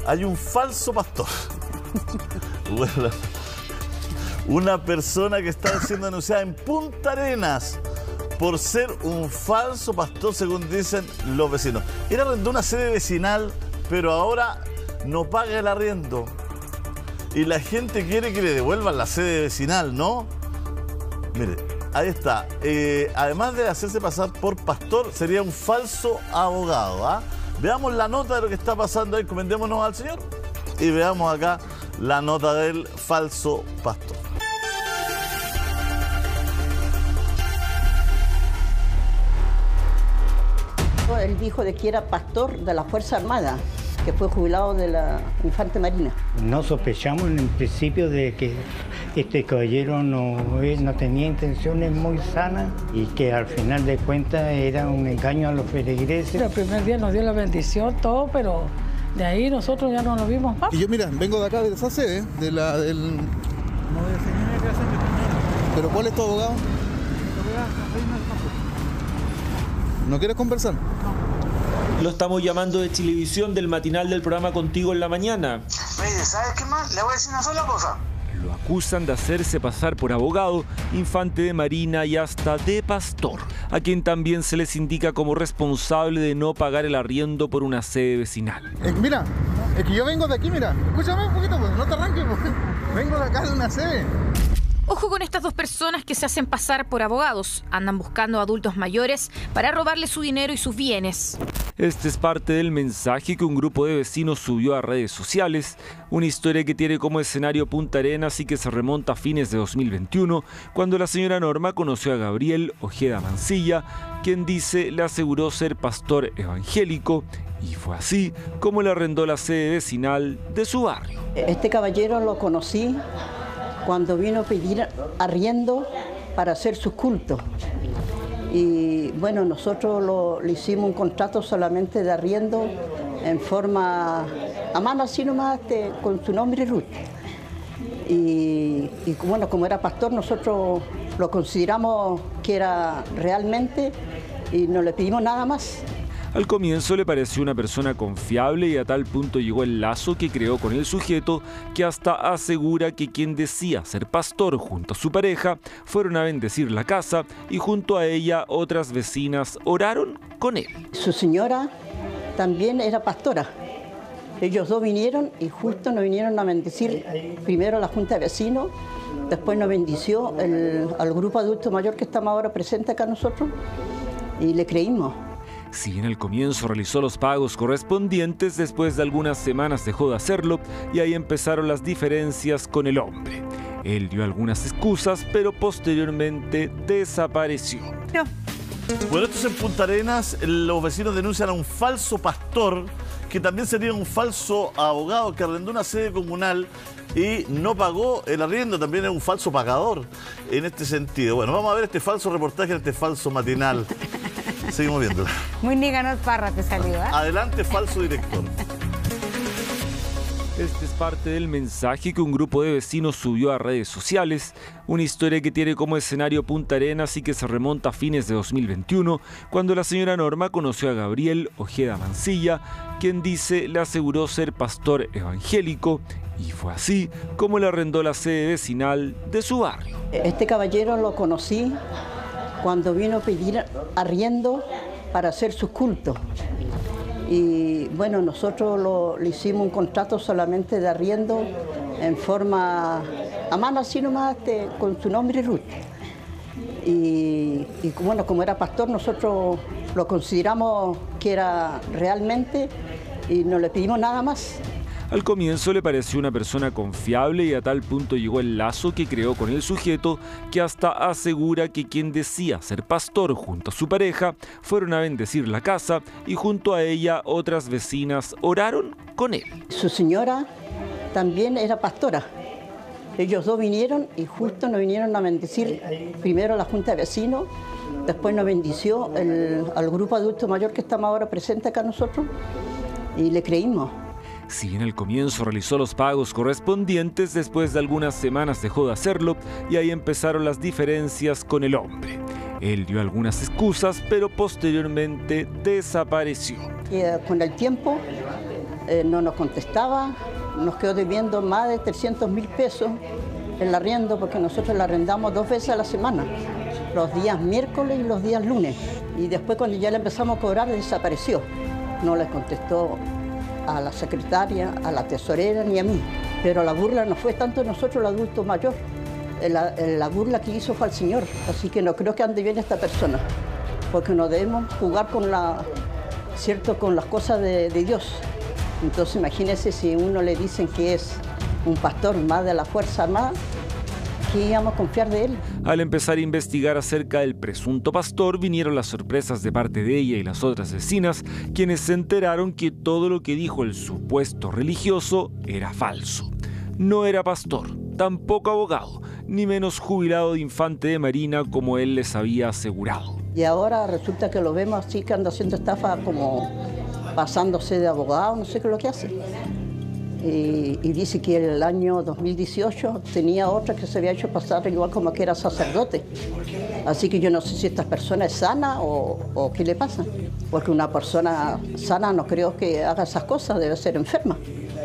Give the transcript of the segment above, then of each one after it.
hay un falso pastor. Bueno, una persona que está siendo denunciada en Punta Arenas por ser un falso pastor, según dicen los vecinos. Él arrendó una sede vecinal, pero ahora no paga el arriendo. Y la gente quiere que le devuelvan la sede vecinal, ¿no? Mire, ahí está. Además de hacerse pasar por pastor, sería un falso abogado, ¿ah? Veamos la nota de lo que está pasando ahí, encomendémonos al Señor y veamos acá la nota del falso pastor. Él dijo de que era pastor de la Fuerza Armada, que fue jubilado de la Infante Marina. No sospechamos en el principio de que este caballero no tenía intenciones muy sanas y que al final de cuentas era un engaño a los feligreses. El primer día nos dio la bendición, todo, pero de ahí nosotros ya no nos vimos más. Y yo, mira, vengo de acá, de esa sede, de la del... ¿Pero cuál es tu abogado? ¿No quieres conversar? Lo estamos llamando de Chilevisión, del matinal del programa Contigo en la Mañana. Mire, ¿sabes qué más? Le voy a decir una sola cosa. Lo acusan de hacerse pasar por abogado, infante de marina y hasta de pastor, a quien también se les indica como responsable de no pagar el arriendo por una sede vecinal. Mira, es que yo vengo de aquí, mira. Escúchame un poquito, pues, no te arranques, pues. Vengo de acá de una sede. Ojo con estas dos personas que se hacen pasar por abogados. Andan buscando a adultos mayores para robarle su dinero y sus bienes. Este es parte del mensaje que un grupo de vecinos subió a redes sociales. Una historia que tiene como escenario Punta Arenas y que se remonta a fines de 2021, cuando la señora Norma conoció a Gabriel Ojeda Mancilla, quien dice le aseguró ser pastor evangélico. Y fue así como le arrendó la sede vecinal de su barrio. Este caballero lo conocí cuando vino a pedir arriendo para hacer sus cultos. Y bueno, nosotros le hicimos un contrato solamente de arriendo en forma, a mano así nomás, con su nombre Ruth. Y bueno, como era pastor, nosotros lo consideramos que era realmente y no le pedimos nada más. Al comienzo le pareció una persona confiable y a tal punto llegó el lazo que creó con el sujeto que hasta asegura que quien decía ser pastor junto a su pareja fueron a bendecir la casa y junto a ella otras vecinas oraron con él. Su señora también era pastora. Ellos dos vinieron y justo nos vinieron a bendecir primero a la Junta de Vecinos, después nos bendició al grupo adulto mayor que estamos ahora presente acá nosotros y le creímos. Si bien al comienzo realizó los pagos correspondientes, después de algunas semanas dejó de hacerlo y ahí empezaron las diferencias con el hombre. Él dio algunas excusas, pero posteriormente desapareció. Bueno, esto es en Punta Arenas. Los vecinos denuncian a un falso pastor, que también sería un falso abogado que arrendó una sede comunal y no pagó el arriendo, también es un falso pagador en este sentido. Bueno, vamos a ver este falso reportaje en este falso matinal. Seguimos viéndolo. Muy Nicanor Parra te salió, ¿eh? Adelante, falso director. Este es parte del mensaje que un grupo de vecinos subió a redes sociales. Una historia que tiene como escenario Punta Arenas y que se remonta a fines de 2021, cuando la señora Norma conoció a Gabriel Ojeda Mancilla, quien dice le aseguró ser pastor evangélico. Y fue así como le arrendó la sede vecinal de su barrio. Este caballero lo conocí cuando vino a pedir arriendo para hacer sus cultos. Y bueno, nosotros le hicimos un contrato solamente de arriendo en forma, a mano así nomás, con su nombre Ruth. Y bueno, como era pastor, nosotros lo consideramos que era realmente y no le pedimos nada más. Al comienzo le pareció una persona confiable y a tal punto llegó el lazo que creó con el sujeto que hasta asegura que quien decía ser pastor junto a su pareja fueron a bendecir la casa y junto a ella otras vecinas oraron con él. Su señora también era pastora. Ellos dos vinieron y justo nos vinieron a bendecir primero a la Junta de Vecinos, después nos bendició al grupo adulto mayor que estamos ahora presente acá nosotros y le creímos. Si bien al comienzo realizó los pagos correspondientes, después de algunas semanas dejó de hacerlo y ahí empezaron las diferencias con el hombre. Él dio algunas excusas, pero posteriormente desapareció. Con el tiempo no nos contestaba, nos quedó debiendo más de 300.000 pesos el arriendo, porque nosotros la arrendamos 2 veces a la semana, los días miércoles y los días lunes. Y después cuando ya le empezamos a cobrar, desapareció. No le contestó a la secretaria, a la tesorera ni a mí. Pero la burla no fue tanto de nosotros, el adulto mayor. La burla que hizo fue al Señor. Así que no creo que ande bien esta persona, porque no debemos jugar con con las cosas de Dios. Entonces imagínense si uno le dicen que es un pastor más de la Fuerza Armada, ¿qué íbamos a confiar de él? Al empezar a investigar acerca del presunto pastor, vinieron las sorpresas de parte de ella y las otras vecinas, quienes se enteraron que todo lo que dijo el supuesto religioso era falso. No era pastor, tampoco abogado, ni menos jubilado de infante de marina como él les había asegurado. Y ahora resulta que lo vemos así, que anda haciendo estafa, como pasándose de abogado, no sé qué es lo que hace. Y dice que el año 2018 tenía otra que se había hecho pasar igual como que era sacerdote. Así que yo no sé si esta persona es sana o qué le pasa. Porque una persona sana no creo que haga esas cosas, debe ser enferma.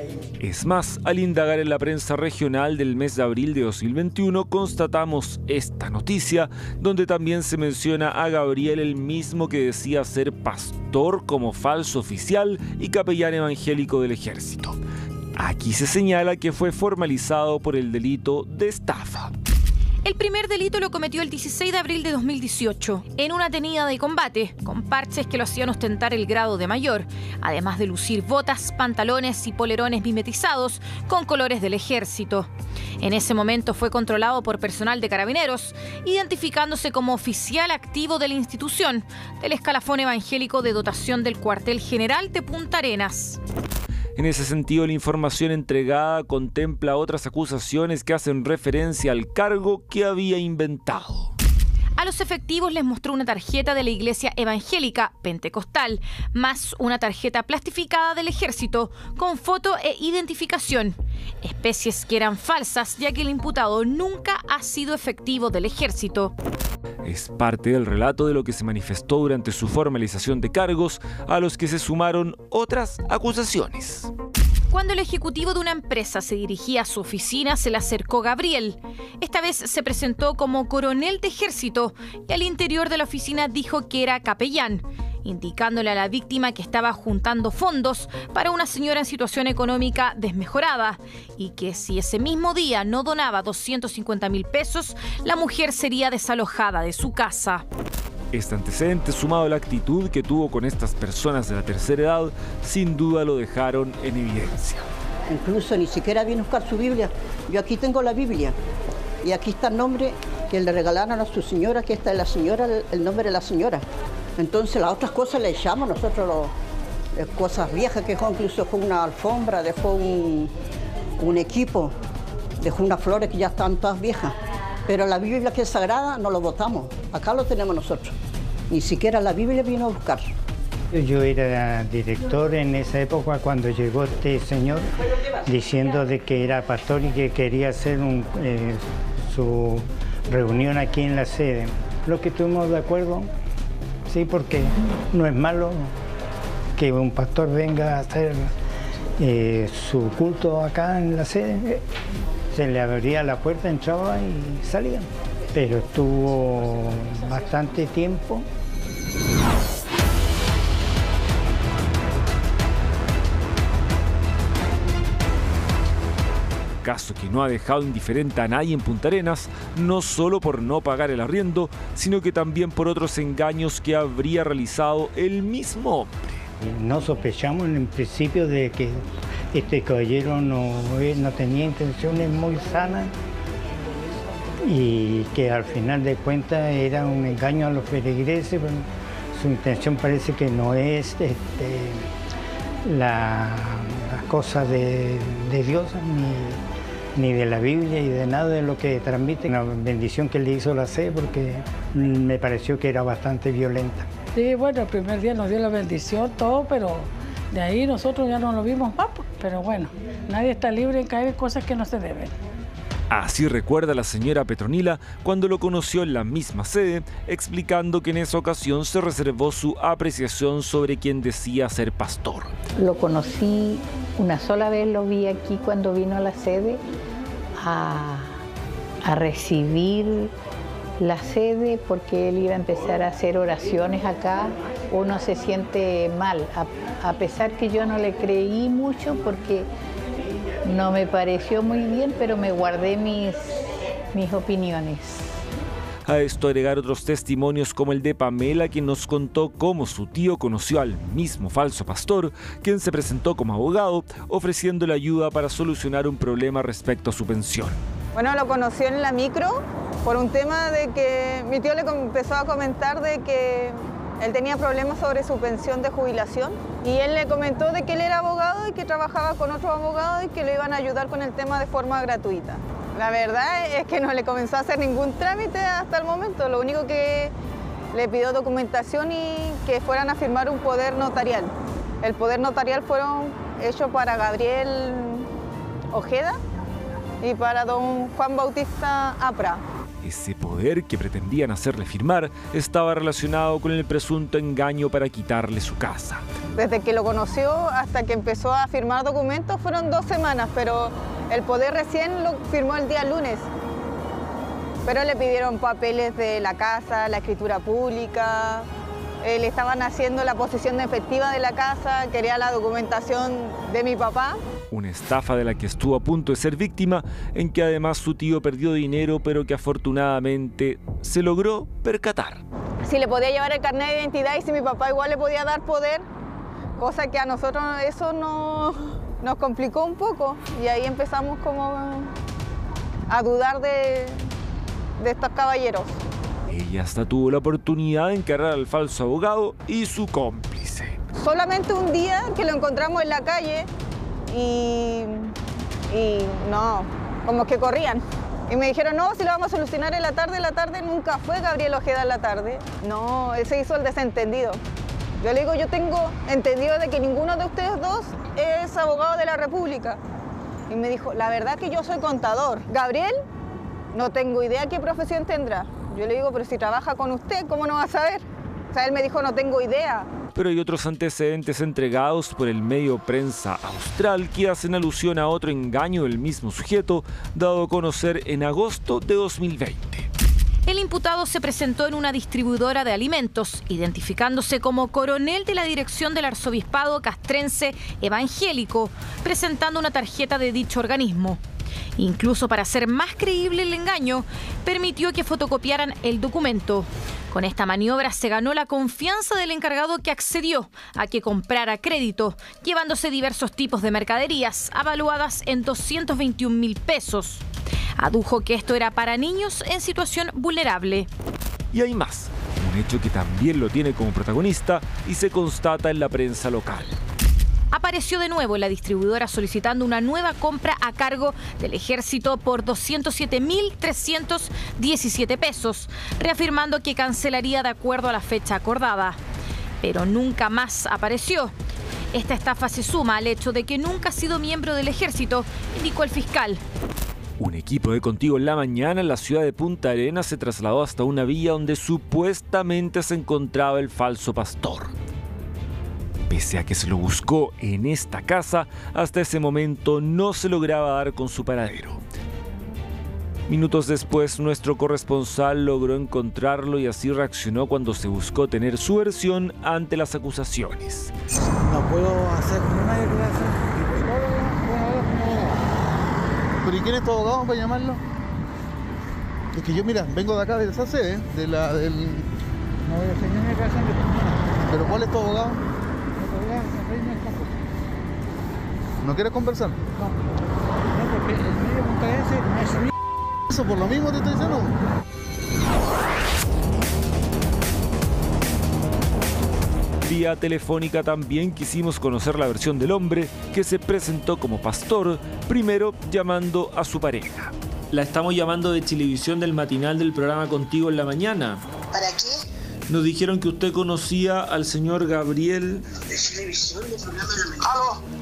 Es más, al indagar en la prensa regional del mes de abril de 2021, constatamos esta noticia, donde también se menciona a Gabriel, el mismo que decía ser pastor como falso oficial y capellán evangélico del ejército. Aquí se señala que fue formalizado por el delito de estafa. El primer delito lo cometió el 16 de abril de 2018, en una tenida de combate, con parches que lo hacían ostentar el grado de mayor, además de lucir botas, pantalones y polerones mimetizados con colores del ejército. En ese momento fue controlado por personal de Carabineros, identificándose como oficial activo de la institución, del escalafón evangélico de dotación del cuartel general de Punta Arenas. En ese sentido, la información entregada contempla otras acusaciones que hacen referencia al cargo que había inventado. A los efectivos les mostró una tarjeta de la Iglesia Evangélica Pentecostal, más una tarjeta plastificada del Ejército, con foto e identificación. Especies que eran falsas, ya que el imputado nunca ha sido efectivo del Ejército. Es parte del relato de lo que se manifestó durante su formalización de cargos, a los que se sumaron otras acusaciones. Cuando el ejecutivo de una empresa se dirigía a su oficina, se le acercó Gabriel. Esta vez se presentó como coronel de ejército y al interior de la oficina dijo que era capellán, indicándole a la víctima que estaba juntando fondos para una señora en situación económica desmejorada y que si ese mismo día no donaba 250.000 pesos, la mujer sería desalojada de su casa. Este antecedente, sumado a la actitud que tuvo con estas personas de la tercera edad, sin duda lo dejaron en evidencia. Incluso ni siquiera vino a buscar su Biblia. Yo aquí tengo la Biblia y aquí está el nombre que le regalaron a su señora, que esta es la señora, el nombre de la señora. Entonces las otras cosas le echamos nosotros cosas viejas, que dejó, incluso dejó una alfombra, dejó un equipo, dejó unas flores que ya están todas viejas. Pero la Biblia, que es sagrada, no lo botamos. Acá lo tenemos nosotros. Ni siquiera la Biblia vino a buscar. Yo era director en esa época cuando llegó este señor diciendo de que era pastor y que quería hacer su reunión aquí en la sede. Lo que estuvimos de acuerdo, sí, porque no es malo que un pastor venga a hacer su culto acá en la sede. Se le abría la puerta, entraba y salía. Pero estuvo bastante tiempo. Caso que no ha dejado indiferente a nadie en Punta Arenas, no solo por no pagar el arriendo, sino que también por otros engaños que habría realizado el mismo hombre. No sospechamos en principio de que este caballero no tenía intenciones muy sanas y que al final de cuentas era un engaño a los feligreses. Bueno, su intención parece que no es las cosas de Dios ni de la Biblia y de nada de lo que transmite. Una bendición que le hizo la sede, porque me pareció que era bastante violenta. Sí, bueno, el primer día nos dio la bendición, todo, pero de ahí nosotros ya no lo vimos más. Pero bueno, nadie está libre en caer en cosas que no se deben. Así recuerda la señora Petronila cuando lo conoció en la misma sede, explicando que en esa ocasión se reservó su apreciación sobre quien decía ser pastor. Lo conocí una sola vez, lo vi aquí cuando vino a la sede a recibir la sede, porque él iba a empezar a hacer oraciones acá. Uno se siente mal, a pesar que yo no le creí mucho porque no me pareció muy bien, pero me guardé mis opiniones. A esto agregar otros testimonios como el de Pamela, quien nos contó cómo su tío conoció al mismo falso pastor, quien se presentó como abogado, ofreciéndole ayuda para solucionar un problema respecto a su pensión. Bueno, lo conoció en la micro por un tema de que mi tío le empezó a comentar de que él tenía problemas sobre su pensión de jubilación y él le comentó de que él era abogado y que trabajaba con otros abogados y que lo iban a ayudar con el tema de forma gratuita. La verdad es que no le comenzó a hacer ningún trámite hasta el momento, lo único que le pidió documentación y que fueran a firmar un poder notarial. El poder notarial fueron hechos para Gabriel Ojeda y para don Juan Bautista Apra. Ese poder que pretendían hacerle firmar estaba relacionado con el presunto engaño para quitarle su casa. Desde que lo conoció hasta que empezó a firmar documentos fueron 2 semanas, pero el poder recién lo firmó el día lunes. Pero le pidieron papeles de la casa, la escritura pública, le estaban haciendo la posesión efectiva de la casa, quería la documentación de mi papá. Una estafa de la que estuvo a punto de ser víctima, en que además su tío perdió dinero, pero que afortunadamente se logró percatar. Si le podía llevar el carnet de identidad y si mi papá igual le podía dar poder, cosa que a nosotros eso nos complicó un poco y ahí empezamos como a dudar de estos caballeros. Ella hasta tuvo la oportunidad de encarar al falso abogado y su cómplice. Solamente un día que lo encontramos en la calle y no, como que corrían. Y me dijeron, no, si lo vamos a solucionar en la tarde nunca fue Gabriel Ojeda en la tarde. No, él se hizo el desentendido. Yo le digo, yo tengo entendido de que ninguno de ustedes dos es abogado de la República. Y me dijo, la verdad que yo soy contador. Gabriel, no tengo idea qué profesión tendrá. Yo le digo, pero si trabaja con usted, ¿cómo no va a saber? O sea, él me dijo, no tengo idea. Pero hay otros antecedentes entregados por el medio Prensa Austral que hacen alusión a otro engaño del mismo sujeto, dado a conocer en agosto de 2020. El imputado se presentó en una distribuidora de alimentos, identificándose como coronel de la dirección del arzobispado castrense evangélico, presentando una tarjeta de dicho organismo. Incluso para hacer más creíble el engaño, permitió que fotocopiaran el documento. Con esta maniobra se ganó la confianza del encargado, que accedió a que comprara crédito, llevándose diversos tipos de mercaderías avaluadas en 221.000 pesos. Adujo que esto era para niños en situación vulnerable. Y hay más, un hecho que también lo tiene como protagonista y se constata en la prensa local. Apareció de nuevo en la distribuidora solicitando una nueva compra a cargo del Ejército por 207.317 pesos, reafirmando que cancelaría de acuerdo a la fecha acordada. Pero nunca más apareció. Esta estafa se suma al hecho de que nunca ha sido miembro del Ejército, indicó el fiscal. Un equipo de Contigo en la Mañana en la ciudad de Punta Arenas se trasladó hasta una villa donde supuestamente se encontraba el falso pastor. Pese a que se lo buscó en esta casa, hasta ese momento no se lograba dar con su paradero. Minutos después, nuestro corresponsal logró encontrarlo y así reaccionó cuando se buscó tener su versión ante las acusaciones. No puedo hacer ninguna declaración. ¿Pero y quién es tu abogado para llamarlo? Es que yo, mira, vengo de acá, de esa sede, de la del... No, el señor me casa de tu hermana. ¿Pero cuál es tu abogado? ¿No quieres conversar? No, porque el medio puntarense no es mío. Eso por lo mismo te estoy diciendo. Vía telefónica también quisimos conocer la versión del hombre que se presentó como pastor, primero llamando a su pareja. La estamos llamando de Chilevisión, del matinal del programa Contigo en la Mañana. ¿Para qué? Nos dijeron que usted conocía al señor Gabriel. ¿De Chilevisión, del programa de la mañana? ¿Aló?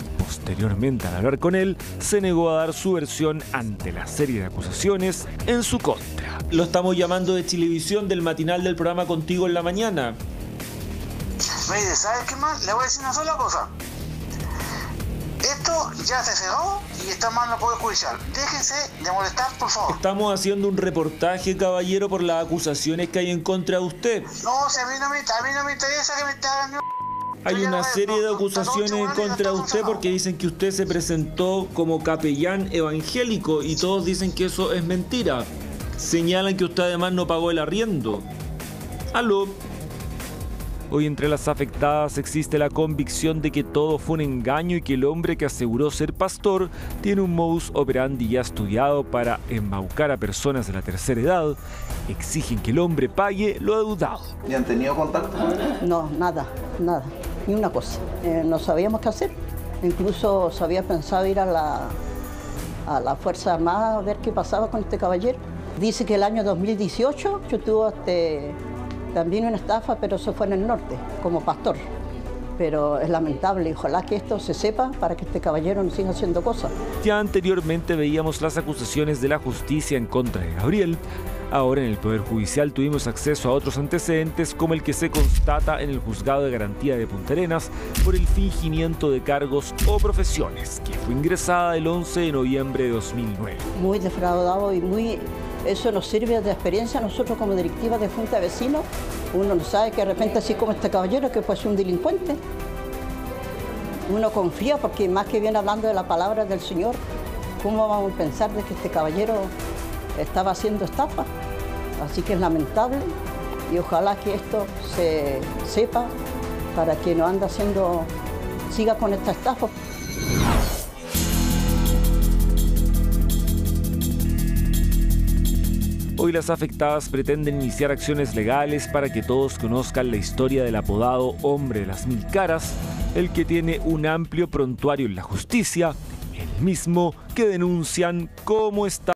Posteriormente, al hablar con él, se negó a dar su versión ante la serie de acusaciones en su contra. Lo estamos llamando de Chilevisión, del matinal del programa Contigo en la Mañana. Mire, ¿sabes qué más? Le voy a decir una sola cosa. Esto ya se cerró y está mal en el Poder Judicial. Déjense de molestar, por favor. Estamos haciendo un reportaje, caballero, por las acusaciones que hay en contra de usted. No, si a mí no me interesa que me hagan ni... Hay una serie de acusaciones en contra de usted porque dicen que usted se presentó como capellán evangélico y todos dicen que eso es mentira. Señalan que usted además no pagó el arriendo. Aló. Hoy entre las afectadas existe la convicción de que todo fue un engaño y que el hombre que aseguró ser pastor tiene un modus operandi ya estudiado para embaucar a personas de la tercera edad. Exigen que el hombre pague lo adeudado. ¿Y han tenido contacto? No, nada, ni una cosa. No sabíamos qué hacer. Incluso se había pensado ir a la Fuerza Armada a ver qué pasaba con este caballero. Dice que el año 2018 yo tuve también una estafa, pero eso fue en el norte, como pastor. Pero es lamentable, ojalá que esto se sepa para que este caballero no siga haciendo cosas. Ya anteriormente veíamos las acusaciones de la justicia en contra de Gabriel. Ahora en el Poder Judicial tuvimos acceso a otros antecedentes como el que se constata en el Juzgado de Garantía de Punta Arenas por el fingimiento de cargos o profesiones, que fue ingresada el 11 de noviembre de 2009. Muy defraudado y eso nos sirve de experiencia a nosotros como directiva de Junta de Vecinos. Uno no sabe que de repente así como este caballero que puede ser un delincuente. Uno confía porque más que viene hablando de la palabra del Señor, ¿cómo vamos a pensar de que este caballero estaba haciendo estafa? Así que es lamentable y ojalá que esto se sepa para que no ande siga con esta estafa. Hoy las afectadas pretenden iniciar acciones legales para que todos conozcan la historia del apodado Hombre de las Mil Caras, el que tiene un amplio prontuario en la justicia, el mismo que denuncian como está